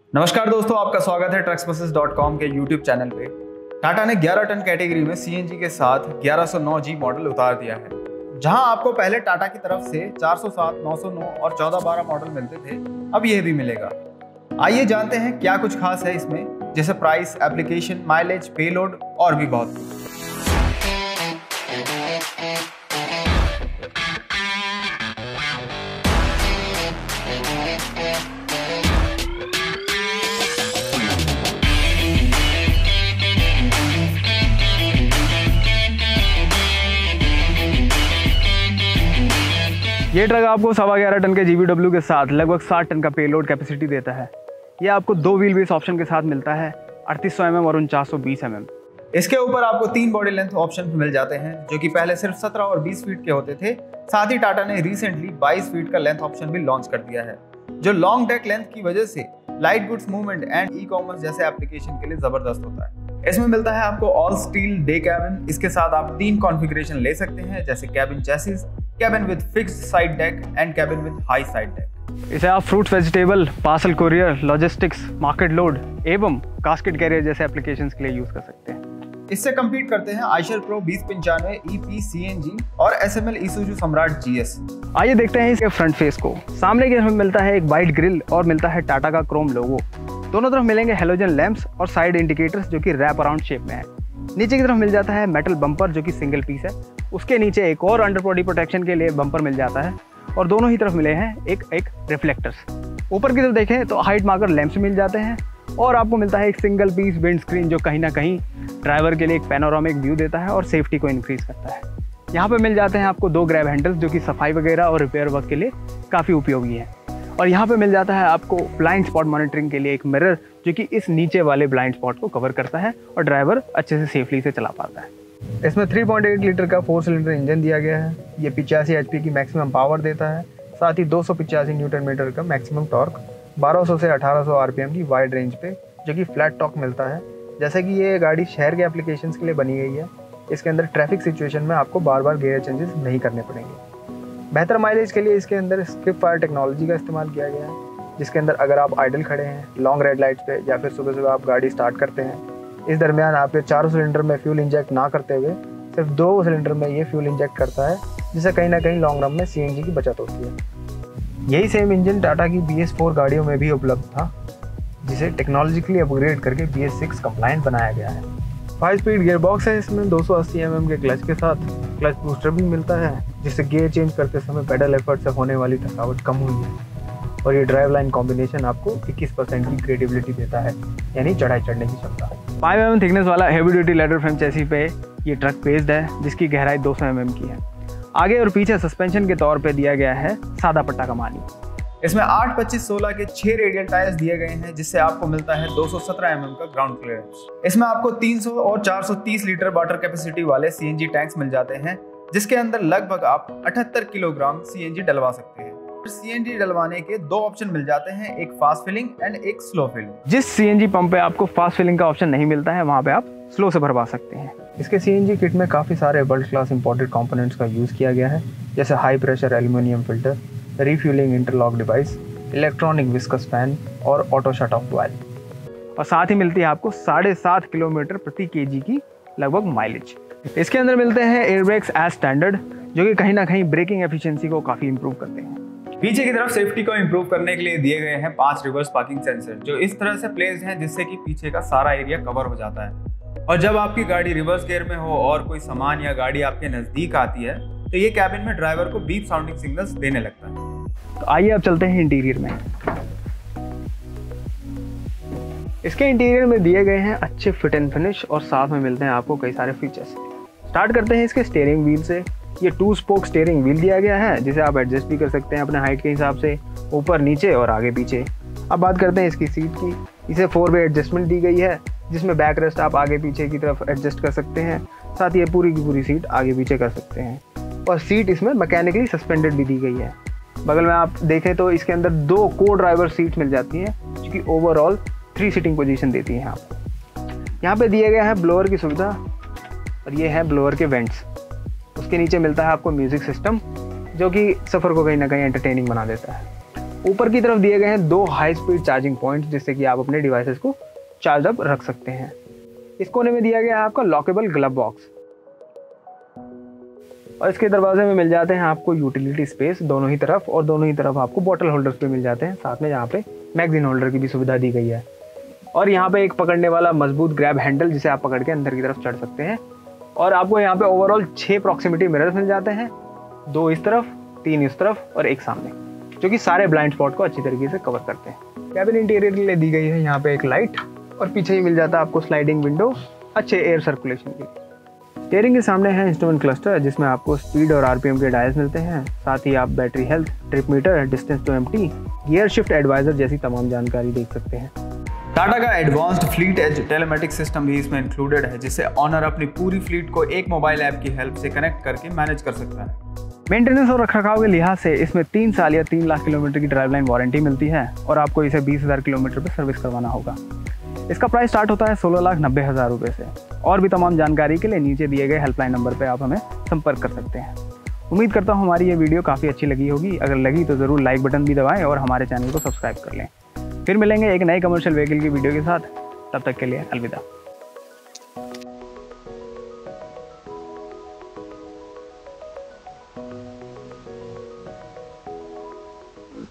नमस्कार दोस्तों, आपका स्वागत है trucksbuses.com के YouTube चैनल पे। टाटा ने 11 टन कैटेगरी में CNG के साथ 1109G मॉडल उतार दिया है। जहां आपको पहले टाटा की तरफ से 407, 909 और 1412 मॉडल मिलते थे, अब यह भी मिलेगा। आइए जानते हैं क्या कुछ खास है इसमें, जैसे प्राइस, एप्लीकेशन, माइलेज, पेलोड और भी बहुत कुछ। ये ट्रक आपको 11.25 टन के GVW के साथ लगभग 60 टन का पेलोड कैपेसिटी देता है। ये आपको 2 व्हील बेस ऑप्शन के साथ मिलता है, 3800 mm और 4920 mm। इसके ऊपर आपको 3 बॉडी लेंथ ऑप्शन मिल जाते हैं, जो कि पहले सिर्फ 17 और 20 फीट के होते थे। साथ ही टाटा ने रिसेंटली 22 फीट का लेंथ ऑप्शन भी लॉन्च कर दिया है, जो लॉन्ग डेक लेंथ की वजह से light goods movement and e-commerce जैसे एप्लीकेशन के लिए जबरदस्त होता है। इसमें मिलता है आपको ऑल स्टील डे कैबिन। इसके साथ आप 3 कॉन्फ़िगरेशन ले सकते हैं, जैसे cabin chassis, cabin with fixed side deck and cabin with high side deck. इसे आप fruit, vegetable, parcel courier, logistics, market load एवं कास्केट कैरियर जैसे एप्लीकेशंस के लिए यूज कर सकते हैं। इससे कम्पीट करते हैं आइशर प्रो 2095 EP CNG और SML ईसुजू सम्राट GS। आइए देखते हैं इसके फ्रंट फेस को। सामने की तरफ मिलता है एक वाइट ग्रिल और मिलता है टाटा का क्रोम लोगो। दोनों तरफ मिलेंगे हेलोजन लैंप्स और साइड इंडिकेटर्स जो कि रैप अराउंड शेप में है। नीचे की तरफ मिल जाता है मेटल बम्पर जो कि सिंगल पीस है। उसके नीचे एक और अंडर बॉडी प्रोटेक्शन के लिए बम्पर मिल जाता है और दोनों ही तरफ मिले हैं एक रिफ्लेक्टर्स। ऊपर की तरफ देखें तो हाइट मार्कर लैंप्स मिल जाते हैं और आपको मिलता है एक सिंगल पीस विंड स्क्रीन जो कहीं ना कहीं ड्राइवर के लिए एक पैनोरामिक व्यू देता है और सेफ्टी को इंक्रीज करता है। यहाँ पे मिल जाते हैं आपको 2 ग्रैब हैंडल्स जो कि सफाई वगैरह और रिपेयर वर्क के लिए काफ़ी उपयोगी है। और यहाँ पे मिल जाता है आपको ब्लाइंड स्पॉट मॉनिटरिंग के लिए एक मिरर जो कि इस नीचे वाले ब्लाइंड स्पॉट को कवर करता है और ड्राइवर अच्छे से सेफली से चला पाता है। इसमें 3.8 लीटर का 4 सिलेंडर इंजन दिया गया है। ये 85 HP की मैक्सिमम पावर देता है, साथ ही 285 न्यूटन मीटर का मैक्सिमम टॉर्क, 1200 से 1800 RPM की वाइड रेंज पे जो कि फ्लैट टॉर्क मिलता है। जैसे कि ये गाड़ी शहर के एप्लीकेशंस के लिए बनी गई है, इसके अंदर ट्रैफिक सिचुएशन में आपको बार बार गियर चेंजेस नहीं करने पड़ेंगे। बेहतर माइलेज के लिए इसके अंदर स्किप फायर टेक्नोलॉजी का इस्तेमाल किया गया है, जिसके अंदर अगर आप आइडल खड़े हैं लॉन्ग रेड लाइट्स पे या फिर सुबह सुबह आप गाड़ी स्टार्ट करते हैं, इस दरमियान आपके 4 सिलेंडर में फ्यूल इंजेक्ट ना करते हुए सिर्फ 2 सिलेंडर में ये फ्यूल इंजेक्ट करता है, जिससे कहीं ना कहीं लॉन्ग रन में CNG की बचत होती है। यही सेम इंजन टाटा की BS4 गाड़ियों में भी उपलब्ध था, जिसे टेक्नोलॉजिकली अपग्रेड करके BS6 कंप्लायंट बनाया गया है। 5 स्पीड गियर बॉक्स है इसमें, 280 mm के क्लच के साथ क्लच बूस्टर भी मिलता है, जिससे गियर चेंज करते समय पेडल एफर्ट से होने वाली थकावट कम हुई है। और ये ड्राइव लाइन कॉम्बिनेशन आपको 21% की क्रेडिबिलिटी देता है, यानी चढ़ाई चढ़ने की क्षमता। 5 mm थिकनेस वाला heavy duty ladder frame chassis पे ये ट्रक बेस्ड है, जिसकी गहराई 200 mm की है। आगे और पीछे सस्पेंशन के तौर पे दिया गया है सादा पट्टा कमानी। इसमें 8, 25, 16 के 6 रेडियल टायर्स दिए गए हैं, जिससे आपको मिलता है 217 mm का ग्राउंड क्लियरेंस। इसमें आपको 300 और 430 लीटर वाटर कैपेसिटी वाले CNG टैंक्स मिल जाते हैं, जिसके अंदर लगभग आप 78 किलोग्राम CNG डलवा सकते हैं। CNG डलवाने के 2 ऑप्शन मिल जाते हैं, एक फास्ट फिलिंग एंड एक स्लो फिलिंग। जिस CNG पंप पे आपको फास्ट फिलिंग का ऑप्शन नहीं मिलता है, वहाँ पे आप स्लो से भरवा सकते हैं। इसके CNG किट में काफ़ी सारे वर्ल्ड क्लास इंपोर्टेड कंपोनेंट्स का यूज़ किया गया है, जैसे high pressure aluminium filter, refuelling interlock device, electronic viscous fan और ऑटो शट ऑफ वाल्व। और साथ ही मिलती है आपको 7.5 किलोमीटर प्रति kg की लगभग माइलेज। इसके अंदर मिलते हैं एयर ब्रेक्स एज स्टैंडर्ड, जो कि कहीं ना कहीं ब्रेकिंग एफिशिएंसी को काफ़ी इंप्रूव करते हैं। पीछे की तरफ सेफ्टी को इंप्रूव करने के लिए दिए गए हैं 5 रिवर्स पार्किंग सेंसर, जो इस तरह से प्लेस्ड हैं जिससे कि पीछे का सारा एरिया कवर हो जाता है। और जब आपकी गाड़ी रिवर्स गियर में हो और कोई सामान या गाड़ी आपके नजदीक आती है, तो ये कैबिन में ड्राइवर को बीप साउंडिंग सिग्नल्स देने लगता है। तो आइए अब चलते हैं इंटीरियर में। इसके इंटीरियर में दिए गए हैं अच्छे फिट एंड फिनिश और साथ में मिलते हैं आपको कई सारे फीचर्स। स्टार्ट करते हैं इसके स्टीयरिंग व्हील से। ये 2 स्पोक स्टीयरिंग व्हील दिया गया है, जिसे आप एडजस्ट भी कर सकते हैं अपने हाइट के हिसाब से, ऊपर नीचे और आगे पीछे। अब बात करते हैं इसकी सीट की। इसे 4 वे एडजस्टमेंट दी गई है, जिसमें बैक रेस्ट आप आगे पीछे की तरफ एडजस्ट कर सकते हैं, साथ ही ये पूरी की पूरी सीट आगे पीछे कर सकते हैं। और सीट इसमें मैकेनिकली सस्पेंडेड भी दी गई है। बगल में आप देखें तो इसके अंदर 2 को ड्राइवर सीट्स मिल जाती हैं, जो कि ओवरऑल 3 सीटिंग पोजीशन देती हैं आपको। यहाँ पे दिए गए हैं ब्लोअर की सुविधा और ये है ब्लोअर के वेंट्स। उसके नीचे मिलता है आपको म्यूजिक सिस्टम, जो कि सफ़र को कहीं ना कहीं एंटरटेनिंग बना देता है। ऊपर की तरफ दिए गए हैं 2 हाई स्पीड चार्जिंग पॉइंट, जिससे कि आप अपने डिवाइसेस को चार्ज अप रख सकते हैं। इस कोने में दिया गया है आपका लॉकेबल ग्लव बॉक्स, और इसके दरवाजे में मिल जाते हैं आपको यूटिलिटी स्पेस दोनों ही तरफ, और दोनों ही तरफ आपको बॉटल होल्डर्स भी मिल जाते हैं, साथ में यहाँ पे मैगजीन होल्डर की भी सुविधा दी गई है। और यहाँ पे एक पकड़ने वाला मजबूत ग्रैब हैंडल, जिसे आप पकड़ के अंदर की तरफ चढ़ सकते हैं। और आपको यहाँ पे ओवरऑल 6 प्रॉक्सिमिटी मिरर्स मिल जाते हैं, 2 इस तरफ, 3 इस तरफ और 1 सामने, जो कि सारे ब्लाइंड स्पॉट को अच्छी तरीके से कवर करते हैं। कैबिन इंटीरियर के लिए दी गई है यहाँ पे एक लाइट, और पीछे ही मिल जाता है आपको स्लाइडिंग विंडो अच्छे एयर सर्कुलेशन के लिए। स्टीयरिंग के सामने है इंस्ट्रूमेंट क्लस्टर, जिसमें आपको स्पीड और आरपीएम के डायल्स मिलते हैं, साथ ही आप battery health, trip meter, distance to empty, gear shift advisor जैसी तमाम जानकारी देख सकते हैं। टाटा का advanced fleet edge telematic system भी इसमें इंक्लूडेड है, जिससे ऑनर अपनी पूरी फ्लीट को एक मोबाइल ऐप की हेल्प से कनेक्ट करके मैनेज कर सकता है। मेंटेनेंस और रखरखाव के लिहाज से इसमें 3 साल या 3 लाख किलोमीटर की ड्राइव लाइन वारंटी मिलती है, और आपको इसे 20,000 किलोमीटर पर सर्विस करवाना होगा। इसका प्राइस स्टार्ट होता है 16,90,000 रुपये से। और भी तमाम जानकारी के लिए नीचे दिए गए हेल्पलाइन नंबर पर आप हमें संपर्क कर सकते हैं। उम्मीद करता हूँ हमारी ये वीडियो काफ़ी अच्छी लगी होगी। अगर लगी तो ज़रूर लाइक बटन भी दबाएं और हमारे चैनल को सब्सक्राइब कर लें। फिर मिलेंगे एक नए कमर्शियल व्हीकल की वीडियो के साथ, तब तक के लिए अलविदा।